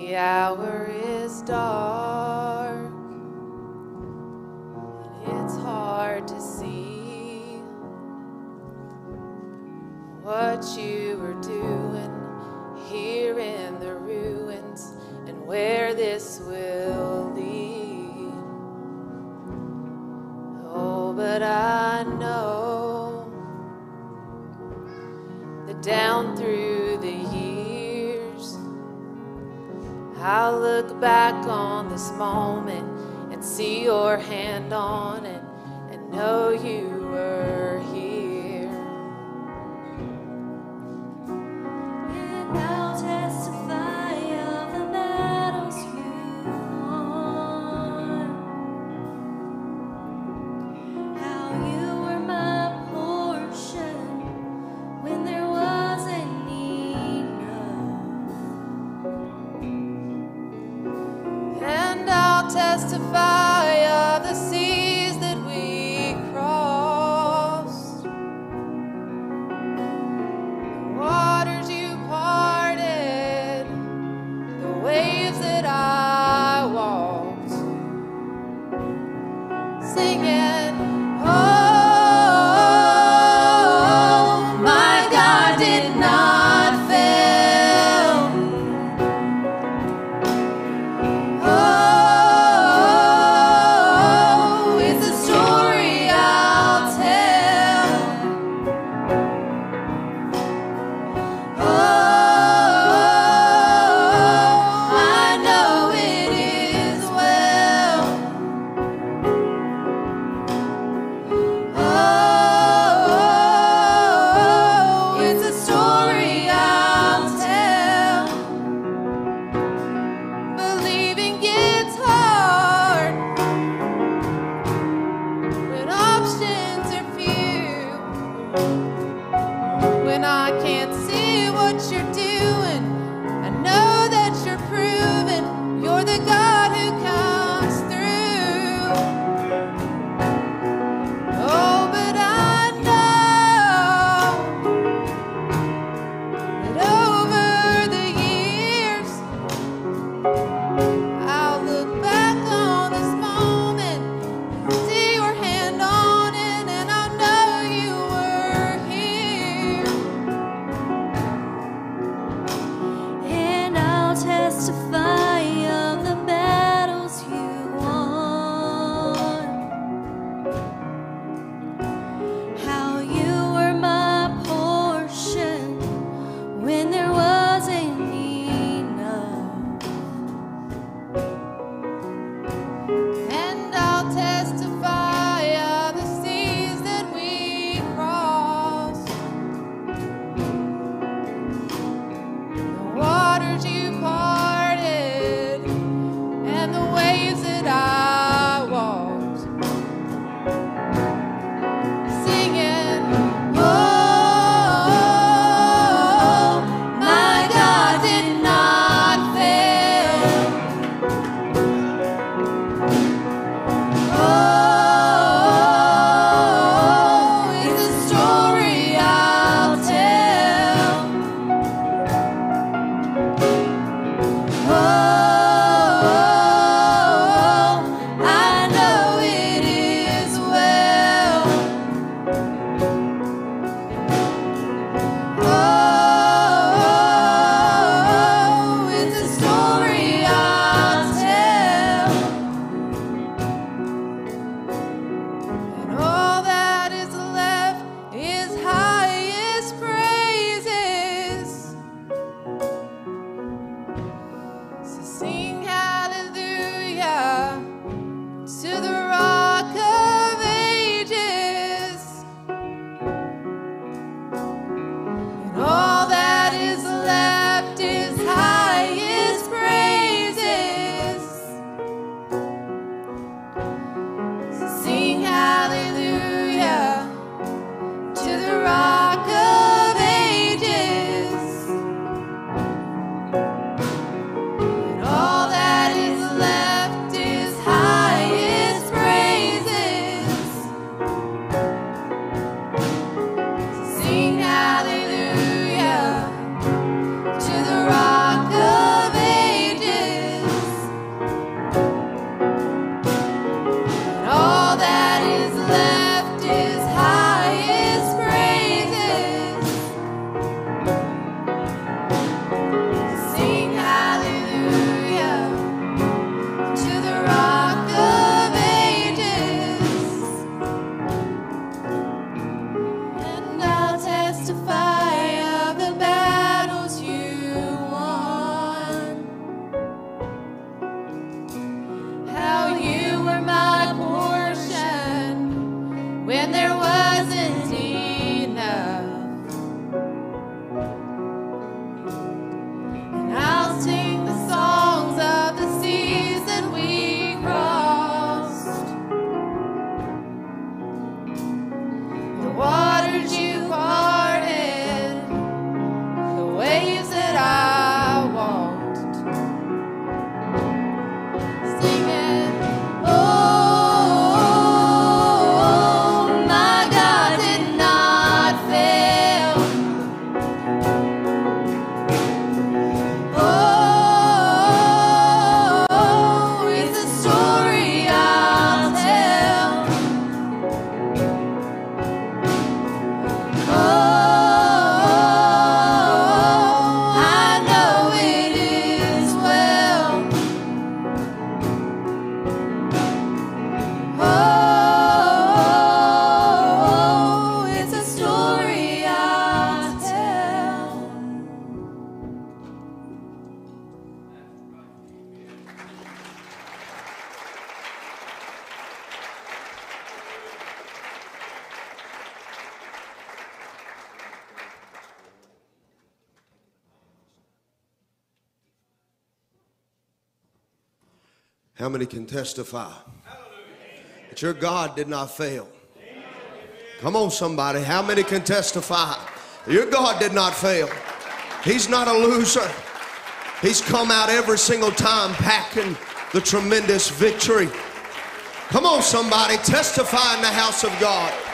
The hour is dark, and it's hard to see what you were doing here in the ruins and where this will lead. Oh, but I know that down through the years I'll look back on this moment and see your hand on it and know you were here. And I'll testify of the battles you won, how you were my portion when there wasn't enough. And I'll testify of the seas that we crossed, the waters you parted, the waves that I walked, singing, oh, my God did not fail. Oh, it's a story I'll tell. Oh, I know it is well. Oh, it's a story I'll tell. Believing gets hard when options are few, when I can't see what you're doing. I know that you're proving you're the God who comes through. Oh, but I know that over the years I'll look back on this moment and see your hand on it, and I'll know you were here. And I'll testify of the battles you won, how you were my portion when there wasn't enough. And I'll testify of the seas that we crossed, the waters you parted, How many can testify that your God did not fail? Come on, somebody. How many can testify your God did not fail? He's not a loser. He's come out every single time packing the tremendous victory. Come on, somebody. Testify in the house of God.